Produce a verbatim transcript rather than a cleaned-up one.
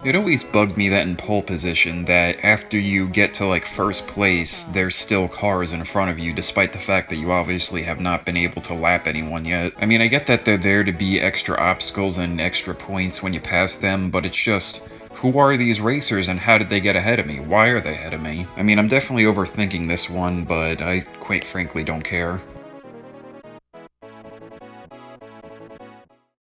It always bugged me that in pole position, that after you get to like first place, there's still cars in front of you, despite the fact that you obviously have not been able to lap anyone yet. I mean, I get that they're there to be extra obstacles and extra points when you pass them, but it's just, who are these racers and how did they get ahead of me? Why are they ahead of me? I mean, I'm definitely overthinking this one, but I quite frankly don't care.